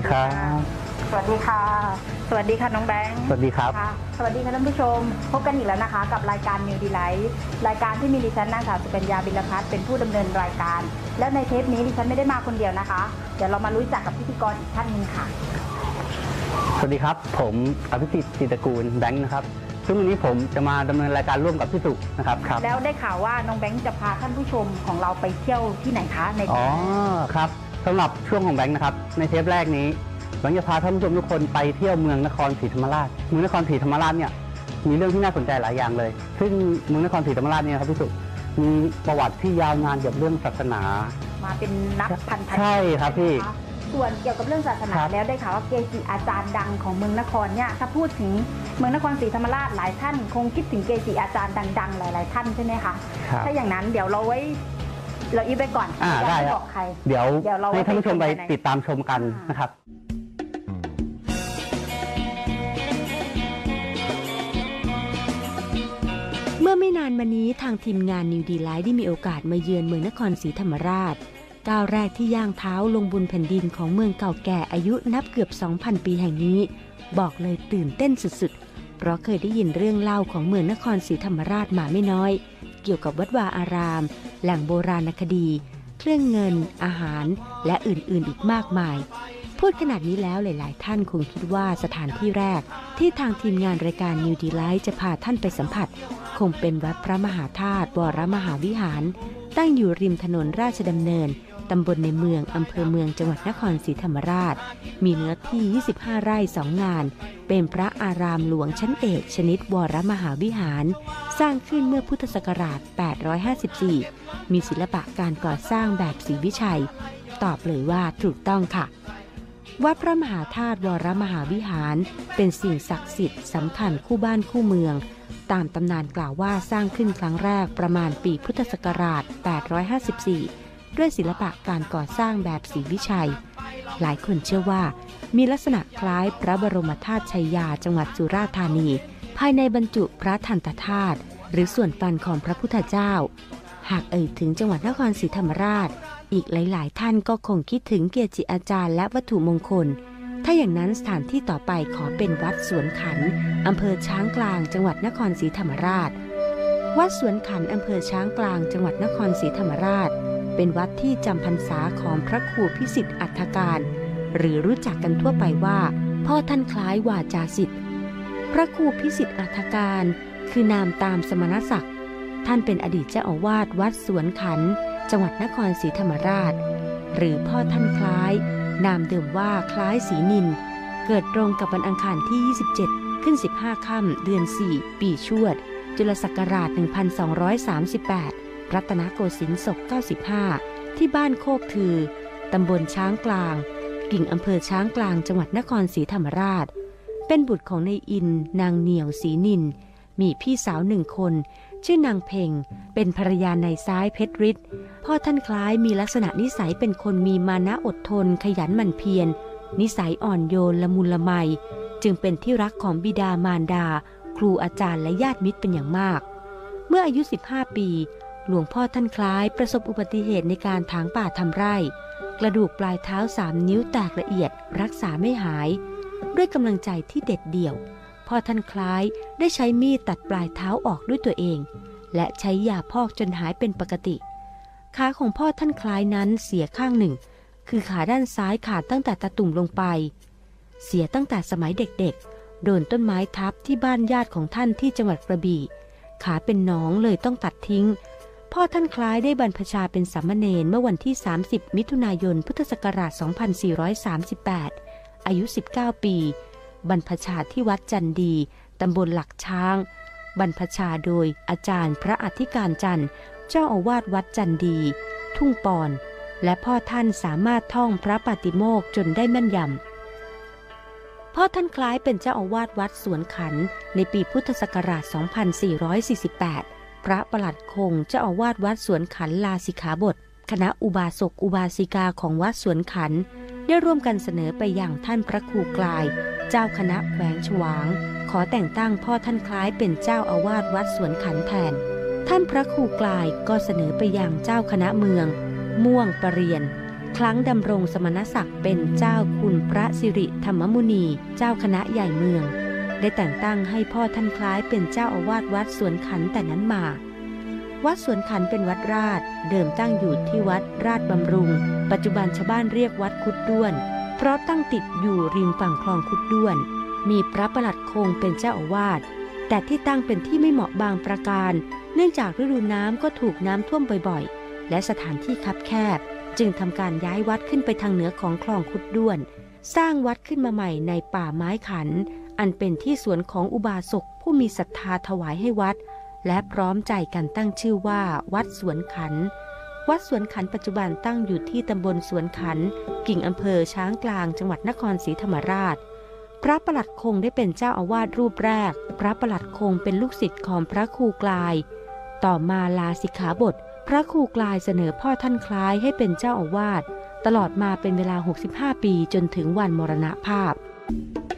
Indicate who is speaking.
Speaker 1: ครับ
Speaker 2: สวัสดีค่ะสวัสดีค่ะน้องแบงค์
Speaker 1: สวัสดีครับ
Speaker 2: สวัสดีค่ะท่านผู้ชมพบกันอีกแล้วนะคะกับรายการ New Delight รายการที่มีดิฉันนางสาวสุกัญญาบิลพัฒน์เป็นผู้ดำเนินรายการและในเทปนี้ดิฉันไม่ได้มาคนเดียวนะคะเดี๋ยวเรามารู้จักกับพิธีกรอีกท่านหนึ่งค่ะ
Speaker 1: สวัสดีครับผมอภิสิทธิ์จิตกูลแบงค์นะครับซึ่งวันนี้ผมจะมาดำเนินรายการร่วมกับพี่สุนะครับ
Speaker 2: แล้วได้ข่าวว่าน้องแบงค์จะพาท่านผู้ชมของเราไปเที่ยวที่ไหนคะใน
Speaker 1: ครับสำหรับช่วงของแบงค์นะครับในเทปแรกนี้แบงค์จะพาท่านผู้ชมทุกคนไปเที่ยวเมืองนครศรีธรรมราชเมืองนครศรีธรรมราชเนี่ยมีเรื่องที่น่าสนใจหลายอย่างเลยซึ่งเมืองนครศรีธรรมราชเนี่ยครับพี่สุมีประวัติที่ยาวนานเกี่ยวกับเรื่องศาสนา
Speaker 2: มาเป็นนับพัน
Speaker 1: ใช่ครับพี่
Speaker 2: ส่วนเกี่ยวกับเรื่องศาสนาแล้วได้ข่าวว่าเกจิอาจารย์ดังของเมืองนครเนี่ยถ้าพูดถึงเมืองนครศรีธรรมราชหลายท่านคงคิดถึงเกจิอาจารย์ดังๆหลายๆท่านใช่ไหมคะถ้าอย่างนั้นเดี๋ยวเราอีไปก่อน
Speaker 1: ได้บอกใครเดี๋ยวให้ท่านผู้ชมไปติดตามชมกันนะครับ
Speaker 3: เมื่อไม่นานมานี้ทางทีมงาน New Delight ได้มีโอกาสมาเยือนเมืองนครศรีธรรมราชก้าวแรกที่ย่างเท้าลงบนแผ่นดินของเมืองเก่าแก่อายุนับเกือบ 2,000 ปีแห่งนี้บอกเลยตื่นเต้นสุดๆเพราะเคยได้ยินเรื่องเล่าของเมืองนครศรีธรรมราชมาไม่น้อยเกี่ยวกับวัดวาอารามแหล่งโบราณคดีเครื่องเงินอาหารและอื่นๆอีกมากมายพูดขนาดนี้แล้วหลายๆท่านคงคิดว่าสถานที่แรกที่ทางทีมงานรายการ New Delight จะพาท่านไปสัมผัสคงเป็นวัดพระมหาธาตุวรมหาวิหารตั้งอยู่ริมถนนราชดำเนินตำบลในเมืองอำเภอเมืองจังหวัดนครศรีธรรมราชมีเนื้อที่25ไร่2งานเป็นพระอารามหลวงชั้นเอกชนิดวรมหาวิหารสร้างขึ้นเมื่อพุทธศักราช854มีศิลปะการก่อสร้างแบบศรีวิชัยตอบเลยว่าถูกต้องค่ะวัดพระมหาธาตุวรมหาวิหารเป็นสิ่งศักดิ์สิทธิ์สำคัญคู่บ้านคู่เมืองตามตำนานกล่าวว่าสร้างขึ้นครั้งแรกประมาณปีพุทธศักราช854ด้วยศิลปะการก่อสร้างแบบศรีวิชัยหลายคนเชื่อว่ามีลักษณะคล้ายพระบรมธาตุชัยยาจังหวัดสุราษฎร์ธานีภายในบรรจุพระทันตธาตุหรือส่วนฟันของพระพุทธเจ้าหากเอ่ยถึงจังหวัดนครศรีธรรมราชอีกหลายๆท่านก็คงคิดถึงเกจิอาจารย์และวัตถุมงคลถ้าอย่างนั้นสถานที่ต่อไปขอเป็นวัดสวนขันอำเภอช้างกลางจังหวัดนครศรีธรรมราชวัดสวนขันอำเภอช้างกลางจังหวัดนครศรีธรรมราชเป็นวัดที่จำพรรษาของพระครูพิสิทธิ์อัฏฐการหรือรู้จักกันทั่วไปว่าพ่อท่านคล้ายวาจาสิทธิ์พระครูพิสิทธิ์อัฏฐการคือนามตามสมณศักดิ์ท่านเป็นอดีตเจ้าอาวาสวัดสวนขันจังหวัดนครศรีธรรมราชหรือพ่อท่านคล้ายนามเดิมว่าคล้ายศรีนินเกิดตรงกับวันอังคารที่27ขึ้น15ค่ำเดือน4ปีชวดจุลศักราช1238รัตนโกสินทร์ศก95ที่บ้านโคกถือตำบลช้างกลางกิ่งอำเภอช้างกลางจังหวัดนครศรีธรรมราชเป็นบุตรของนายอินนางเหนี่ยวศรีนินมีพี่สาว1คนชื่อนางเพ็งเป็นภรรยานายซ้ายเพชรฤทธิ์พ่อท่านคล้ายมีลักษณะนิสัยเป็นคนมีมานะอดทนขยันหมั่นเพียรนิสัยอ่อนโยนละมุนละไมจึงเป็นที่รักของบิดามารดาครูอาจารย์และญาติมิตรเป็นอย่างมากเมื่ออายุ15ปีหลวงพ่อท่านคล้ายประสบอุบัติเหตุในการถางป่าทำไร่กระดูกปลายเท้า3นิ้วแตกละเอียดรักษาไม่หายด้วยกำลังใจที่เด็ดเดี่ยวพ่อท่านคล้ายได้ใช้มีดตัดปลายเท้าออกด้วยตัวเองและใช้ยาพอกจนหายเป็นปกติขาของพ่อท่านคล้ายนั้นเสียข้างหนึ่งคือขาด้านซ้ายขาดตั้งแต่ตะตุ่มลงไปเสียตั้งแต่สมัยเด็กๆโดนต้นไม้ทับที่บ้านญาติของท่านที่จังหวัดกระบี่ขาเป็นหนองเลยต้องตัดทิ้งพ่อท่านคล้ายได้บรรพชาเป็นสามเณรเมื่อวันที่30มิถุนายนพุทธศักราช2438อายุ19ปีบรรพชาที่วัดจันดีตำบลหลักช้างบรรพชาโดยอาจารย์พระอธิการจันทร์เจ้าอาวาสวัดจันดีทุ่งปอนและพ่อท่านสามารถท่องพระปาติโมกข์จนได้แม่นยำพ่อท่านคล้ายเป็นเจ้าอาวาสวัดสวนขันในปีพุทธศักราช2448พระประหลัดคงเจ้าอาวาสวัดสวนขันลาสิกขาบทคณะอุบาสกอุบาสิกาของวัดสวนขันได้ร่วมกันเสนอไปยังท่านพระครูกลายเจ้าคณะแขวงฉวางขอแต่งตั้งพ่อท่านคล้ายเป็นเจ้าอาวาสวัดสวนขันแทนท่านพระครูกลายก็เสนอไปยังเจ้าคณะเมืองม่วงปรเรียนครั้งดำรงสมณศักดิ์เป็นเจ้าคุณพระสิริธรรมมุนีเจ้าคณะใหญ่เมืองได้แต่งตั้งให้พ่อท่านคล้ายเป็นเจ้าอาวาสวัดสวนขันแต่นั้นมาวัดสวนขันเป็นวัดราชเดิมตั้งอยู่ที่วัดราชบำรุงปัจจุบันชาวบ้านเรียกวัดคุดด้วนเพราะตั้งติดอยู่ริมฝั่งคลองคุดด้วนมีพระประหลัดคงเป็นเจ้าอาวาสแต่ที่ตั้งเป็นที่ไม่เหมาะบางประการเนื่องจากฤดูน้ำก็ถูกน้ำท่วมบ่อยๆและสถานที่คับแคบจึงทำการย้ายวัดขึ้นไปทางเหนือของคลองคุดด้วนสร้างวัดขึ้นมาใหม่ในป่าไม้ขันอันเป็นที่สวนของอุบาสกผู้มีศรัทธาถวายให้วัดและพร้อมใจกันตั้งชื่อว่าวัดสวนขันวัดสวนขันปัจจุบันตั้งอยู่ที่ตำบลสวนขันกิ่งอำเภอช้างกลางจังหวัดนครศรีธรรมราชพระประหลัดคงได้เป็นเจ้าอาวาสรูปแรกพระประหลัดคงเป็นลูกศิษย์ของพระครูกลายต่อมาลาสิกขาบทพระครูกลายเสนอพ่อท่านคล้ายให้เป็นเจ้าอาวาสตลอดมาเป็นเวลา65 ปีจนถึงวันมรณภาพ